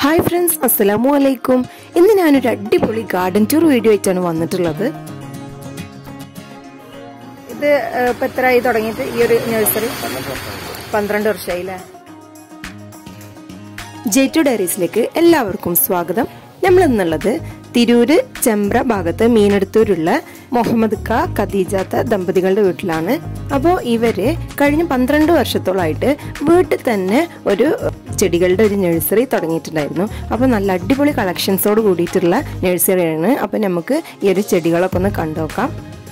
Hi friends, assalamu alaikum. ഇന്ന് ഞാനൊരു അടിപൊളി ഗാർഡൻ ടൂർ വീഡിയോ ആയിട്ടാണ് വന്നിട്ടുള്ളത്. ഇത് എത്രയായി തുടങ്ങിയിട്ട് ഈ ഒരു നഴ്സറി? 12 വർഷമായില്ലേ? ജെറ്റു ഡയറീസിലേക്ക് എല്ലാവർക്കും സ്വാഗതം. നമ്മൾ ഇന്നുള്ളത് തിരൂര് ചെമ്പ്ര ഭാഗത്ത് മീനടുത്തൂരുള്ള മുഹമ്മദ് ക ഖദീജാത്ത ദമ്പതികളുടെ വീട്ടിലാണ്. അപ്പോൾ ഇവര് കഴിഞ്ഞ 12 വർഷത്തോളായിട്ട് വീട്ടിൽ തന്നെ ഒരു ചെടികളുടെ ഒരു നഴ്സറി തുടങ്ങിയിട്ടുണ്ടായിരുന്നു. അപ്പോൾ നല്ല അടിപൊളി കളക്ഷൻസോട് കൂടിയിട്ടുള്ള നഴ്സറിയാണ്. അപ്പോൾ നമുക്ക് ഈ ഒരു ചെടികളൊക്കെ ഒന്ന് കണ്ടുനോക്കാം.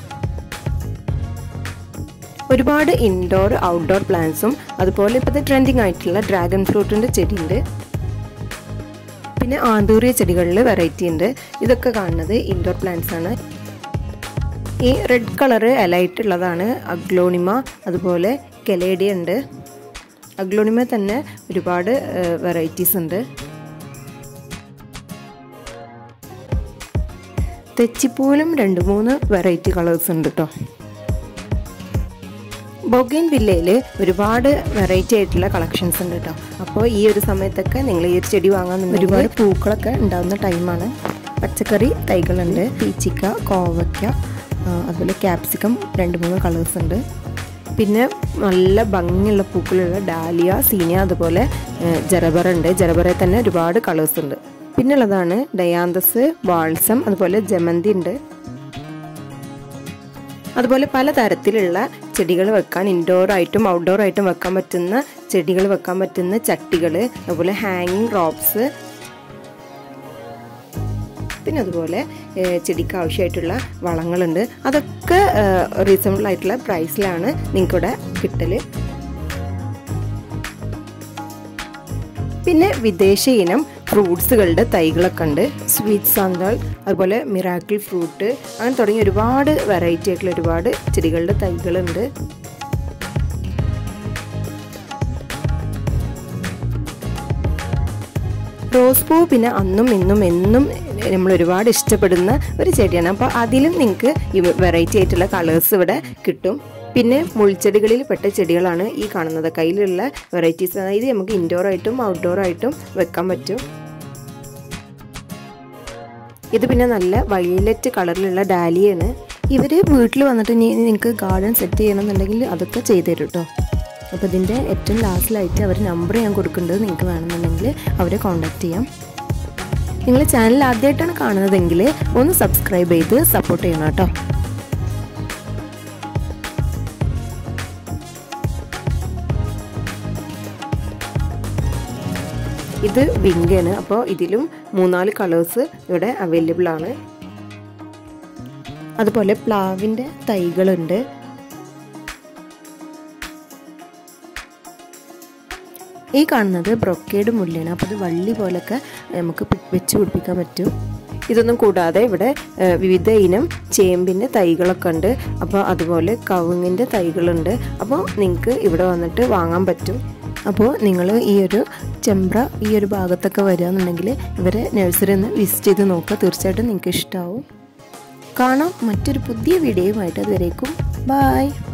ഒരുപാട് ഇൻഡോർ ഔട്ട്ഡോർ പ്ലാന്റ്സും അതുപോലെ ഇപ്പോഴത്തെ ട്രെൻഡിങ് ആയിട്ടുള്ള ഡ്രാഗൺ ഫ്രൂട്ടിൻ്റെ ചെടിയുണ്ട്. പിന്നെ ആന്തൂറിയ ചെടികളിൽ വെറൈറ്റി ഉണ്ട്. ഇതൊക്കെ കാണുന്നത് ഇൻഡോർ പ്ലാന്റ്സ് ആണ്. ഈ റെഡ് കളറ് ഇലയിട്ടുള്ളതാണ് അഗ്ലോണിമ, അതുപോലെ കെലേഡിയ ഉണ്ട്. അഗ്ലോണിമ തന്നെ ഒരുപാട് വെറൈറ്റീസ് ഉണ്ട്. തെച്ചിപ്പൂവിലും 2-3 വെറൈറ്റി കളേഴ്സ് ഉണ്ട് കേട്ടോ. ബൊഗൈൻ വില്ലയിൽ ഒരുപാട് വെറൈറ്റി ആയിട്ടുള്ള കളക്ഷൻസ് ഉണ്ട് കേട്ടോ. അപ്പോൾ ഈ ഒരു സമയത്തൊക്കെ നിങ്ങൾ ഈ ഒരു ചെടി വാങ്ങാൻ ഒരുപാട് പൂക്കളൊക്കെ ഉണ്ടാകുന്ന ടൈമാണ്. പച്ചക്കറി തൈകളുണ്ട്, പീച്ചിക്ക, കോവയ്ക്ക, അതുപോലെ ക്യാപ്സിക്കം 2-3 കളേഴ്സ് ഉണ്ട്. പിന്നെ നല്ല ഭംഗിയുള്ള പൂക്കളുള്ള ഡാലിയ, സീനിയ, അതുപോലെ ജറബറ ഉണ്ട്. ജറബറയിൽ തന്നെ ഒരുപാട് കളേഴ്സ് ഉണ്ട്. പിന്നെ ഉള്ളതാണ് ഡയാന്തസ്, ബാൾസം, അതുപോലെ ജമന്തി ഉണ്ട്. അതുപോലെ പല തരത്തിലുള്ള ചെടികൾ വെക്കാൻ ഇൻഡോർ ആയിട്ടും ഔട്ട്ഡോർ ആയിട്ടും വെക്കാൻ പറ്റുന്ന ചെടികൾ വെക്കാൻ പറ്റുന്ന ചട്ടികൾ, അതുപോലെ ഹാങ്ങിങ് റോപ്സ്, പിന്നെ അതുപോലെ ചെടിക്ക് ആവശ്യമായിട്ടുള്ള വളങ്ങളുണ്ട്. അതൊക്കെ റീസണബിൾ ആയിട്ടുള്ള പ്രൈസിലാണ് നിങ്ങൾക്കിവിടെ കിട്ടൽ. പിന്നെ വിദേശ ഇനം ഫ്രൂട്ട്സുകളുടെ തൈകളൊക്കെ ഉണ്ട്. സ്വീറ്റ് സാന്തൽ, അതുപോലെ മിറാക്കിൾ ഫ്രൂട്ട്, അങ്ങനെ തുടങ്ങി ഒരുപാട് വെറൈറ്റി ആയിട്ടുള്ള ഒരുപാട് ചെടികളുടെ തൈകളുണ്ട്. റോസ് പൂ പിന്നെ അന്നും ഇന്നും എന്നും നമ്മൾ ഒരുപാട് ഇഷ്ടപ്പെടുന്ന ഒരു ചെടിയാണ്. അപ്പോൾ അതിലും നിങ്ങൾക്ക് ഈ വെറൈറ്റി ആയിട്ടുള്ള കളേഴ്സ് ഇവിടെ കിട്ടും. പിന്നെ മുൾച്ചെടികളിൽ പെട്ട ചെടികളാണ് ഈ കാണുന്നത്. കയ്യിലുള്ള വെറൈറ്റീസ്. അതായത് നമുക്ക് ഇൻഡോർ ആയിട്ടും ഔട്ട്ഡോർ ആയിട്ടും വെക്കാൻ പറ്റും. ഇത് പിന്നെ നല്ല വയലറ്റ് കളറിലുള്ള ഡാലിയാണ്. ഇവർ വീട്ടിൽ വന്നിട്ട് നിങ്ങൾക്ക് ഗാർഡൻ സെറ്റ് ചെയ്യണമെന്നുണ്ടെങ്കിൽ അതൊക്കെ ചെയ്തു തരും കേട്ടോ. അപ്പോൾ ഇതിൻ്റെ ഏറ്റവും ലാസ്റ്റിലായിട്ട് അവർ നമ്പർ ഞാൻ കൊടുക്കേണ്ടത്. നിങ്ങൾക്ക് വേണമെന്നുണ്ടെങ്കിൽ അവരെ കോൺടാക്റ്റ് ചെയ്യാം. നിങ്ങൾ ചാനൽ ആദ്യമായിട്ടാണ് കാണുന്നതെങ്കിൽ ഒന്ന് സബ്സ്ക്രൈബ് ചെയ്ത് സപ്പോർട്ട് ചെയ്യണം കേട്ടോ. ഇത് വിങ്കാണ്. അപ്പോൾ ഇതിലും 3-4 കളേഴ്സ് ഇവിടെ അവൈലബിൾ ആണ്. അതുപോലെ പ്ലാവിൻ്റെ തൈകളുണ്ട്. ഈ കാണുന്നത് ബ്രൊക്കേഡ് മുല്ലയാണ്. അപ്പോൾ ഇത് വള്ളി പോലൊക്കെ നമുക്ക് വെച്ച് പിടിപ്പിക്കാൻ പറ്റും. ഇതൊന്നും കൂടാതെ ഇവിടെ വിവിധ ഇനം ചേമ്പിൻ്റെ തൈകളൊക്കെ ഉണ്ട്. അപ്പോൾ അതുപോലെ കവുങ്ങിൻ്റെ തൈകളുണ്ട്. അപ്പോൾ നിങ്ങൾക്ക് ഇവിടെ വന്നിട്ട് വാങ്ങാൻ പറ്റും. അപ്പോൾ നിങ്ങൾ ഈ ഒരു ചെമ്പ്ര ഈ ഒരു ഭാഗത്തൊക്കെ വരികയെന്നുണ്ടെങ്കിൽ ഇവരെ നഴ്സറി ഒന്ന് വിസിറ്റ് ചെയ്ത് നോക്കുക. തീർച്ചയായിട്ടും നിങ്ങൾക്ക് ഇഷ്ടമാവും. കാണാം മറ്റൊരു പുതിയ വീഡിയോയുമായിട്ട്. അതുവരേക്കും ബൈ.